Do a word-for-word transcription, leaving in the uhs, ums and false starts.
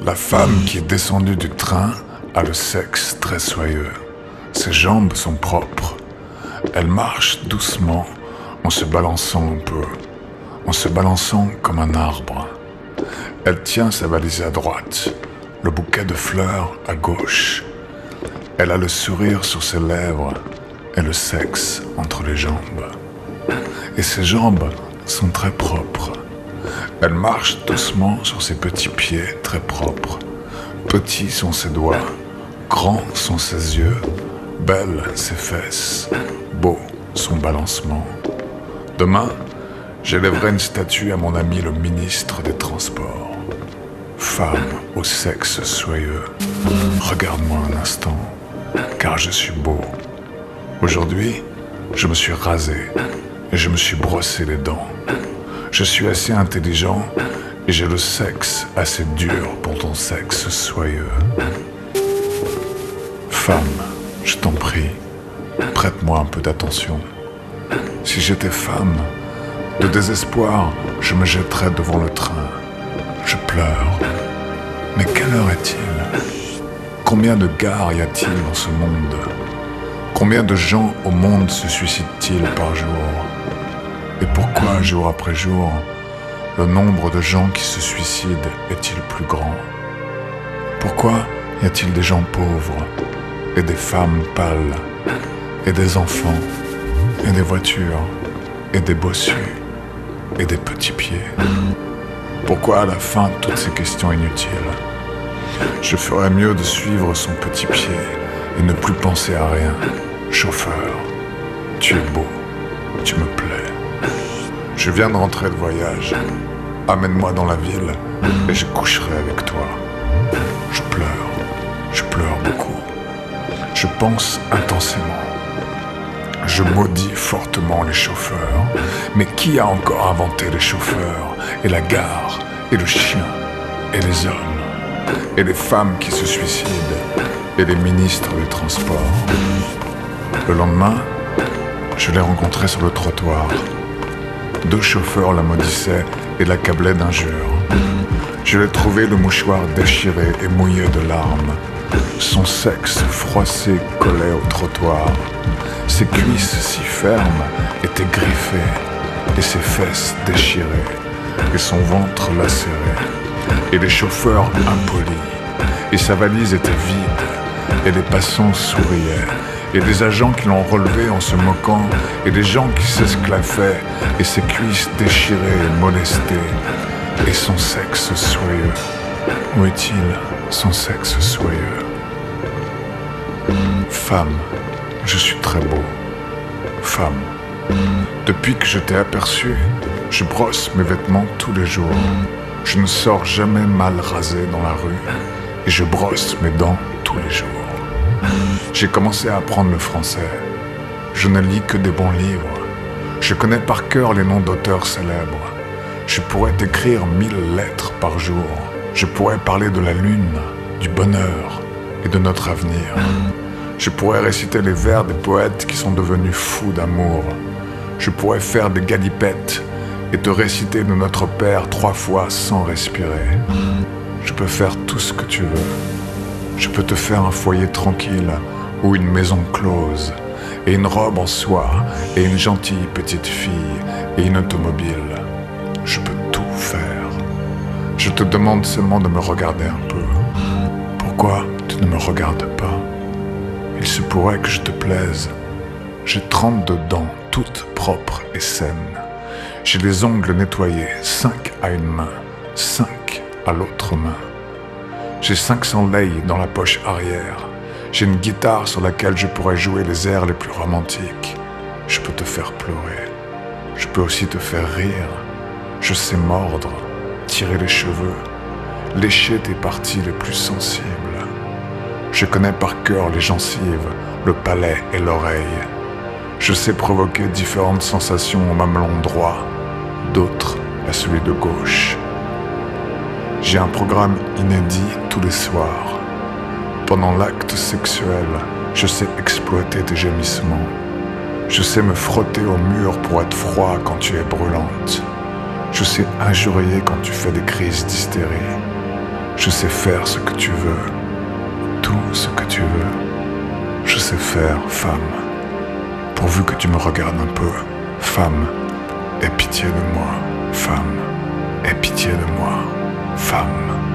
La femme qui est descendue du train a le sexe très soyeux. Ses jambes sont propres. Elle marche doucement en se balançant un peu, en se balançant comme un arbre. Elle tient sa valise à droite, le bouquet de fleurs à gauche. Elle a le sourire sur ses lèvres et le sexe entre les jambes. Et ses jambes sont très propres. Elle marche doucement sur ses petits pieds très propres. Petits sont ses doigts, grands sont ses yeux, belles ses fesses, beau son balancement. Demain, j'élèverai une statue à mon ami le ministre des Transports. Femme au sexe soyeux, regarde-moi un instant, car je suis beau. Aujourd'hui, je me suis rasé et je me suis brossé les dents. Je suis assez intelligent et j'ai le sexe assez dur pour ton sexe soyeux. Femme, je t'en prie, prête-moi un peu d'attention. Si j'étais femme, de désespoir, je me jetterais devant le train. Je pleure. Mais quelle heure est-il? Combien de gares y a-t-il dans ce monde? Combien de gens au monde se suicident-ils par jour? Et pourquoi, jour après jour, le nombre de gens qui se suicident est-il plus grand? Pourquoi y a-t-il des gens pauvres, et des femmes pâles, et des enfants, et des voitures, et des bossus, et des petits pieds? Pourquoi à la fin toutes ces questions inutiles? Je ferais mieux de suivre son petit pied et ne plus penser à rien. Chauffeur, tu es beau, tu me plais. Je viens de rentrer de voyage. Amène-moi dans la ville et je coucherai avec toi. Je pleure, je pleure beaucoup. Je pense intensément. Je maudis fortement les chauffeurs. Mais qui a encore inventé les chauffeurs, et la gare, et le chien, et les hommes, et les femmes qui se suicident, et les ministres des Transports? Le lendemain, je l'ai rencontré sur le trottoir. Deux chauffeurs la maudissaient et l'accablaient d'injures. Je l'ai trouvé le mouchoir déchiré et mouillé de larmes. Son sexe froissé collait au trottoir. Ses cuisses si fermes étaient griffées, et ses fesses déchirées, et son ventre lacéré, et les chauffeurs impolis, et sa valise était vide, et les passants souriaient, et des agents qui l'ont relevé en se moquant, et des gens qui s'esclaffaient, et ses cuisses déchirées et molestées, et son sexe soyeux. Où est-il, son sexe soyeux? Femme, je suis très beau. Femme, depuis que je t'ai aperçu, je brosse mes vêtements tous les jours. Je ne sors jamais mal rasé dans la rue, et je brosse mes dents tous les jours. J'ai commencé à apprendre le français. Je ne lis que des bons livres. Je connais par cœur les noms d'auteurs célèbres. Je pourrais t'écrire mille lettres par jour. Je pourrais parler de la lune, du bonheur et de notre avenir. Je pourrais réciter les vers des poètes qui sont devenus fous d'amour. Je pourrais faire des galipettes et te réciter de notre Père trois fois sans respirer. Je peux faire tout ce que tu veux. Je peux te faire un foyer tranquille ou une maison close, et une robe en soie, et une gentille petite fille, et une automobile. Je peux tout faire. Je te demande seulement de me regarder un peu. Pourquoi tu ne me regardes pas? Il se pourrait que je te plaise. J'ai trente-deux dents, toutes propres et saines. J'ai les ongles nettoyés, cinq à une main, cinq à l'autre main. J'ai cinq cents lei dans la poche arrière. J'ai une guitare sur laquelle je pourrais jouer les airs les plus romantiques. Je peux te faire pleurer. Je peux aussi te faire rire. Je sais mordre, tirer les cheveux, lécher tes parties les plus sensibles. Je connais par cœur les gencives, le palais et l'oreille. Je sais provoquer différentes sensations au mamelon droit, d'autres à celui de gauche. J'ai un programme inédit tous les soirs. Pendant l'acte sexuel, je sais exploiter tes gémissements. Je sais me frotter au mur pour être froid quand tu es brûlante. Je sais injurier quand tu fais des crises d'hystérie. Je sais faire ce que tu veux, tout ce que tu veux. Je sais faire, femme, pourvu que tu me regardes un peu. Femme, aie pitié de moi, femme, aie pitié de moi, femme.